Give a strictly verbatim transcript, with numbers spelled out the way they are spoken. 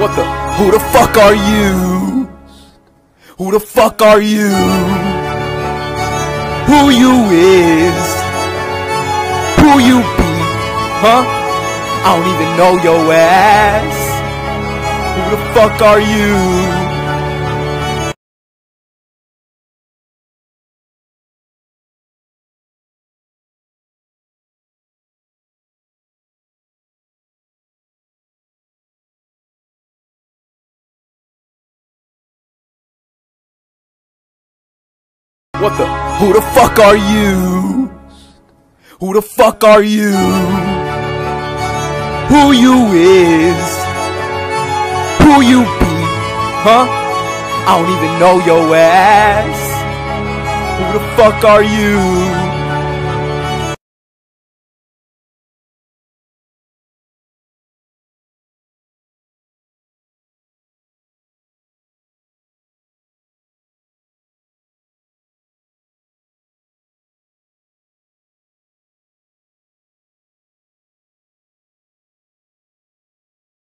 What the? Who the fuck are you? Who the fuck are you? Who you is? Who you be? Huh? I don't even know your ass. Who the fuck are you? What the? Who the fuck are you? Who the fuck are you? Who you is? Who you be? Huh? I don't even know your ass. Who the fuck are you?